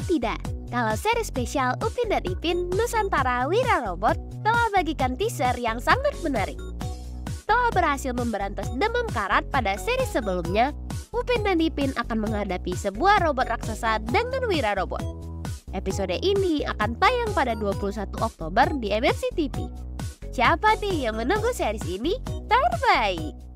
tidak, kalau seri spesial Upin dan Ipin Nusantara Wira Robot telah bagikan teaser yang sangat menarik. Setelah berhasil memberantas demam karat pada seri sebelumnya, Upin dan Ipin akan menghadapi sebuah robot raksasa dengan Wira Robot. Episode ini akan tayang pada 21 Oktober di MNC TV. Siapa nih yang menunggu series ini? Terbaik!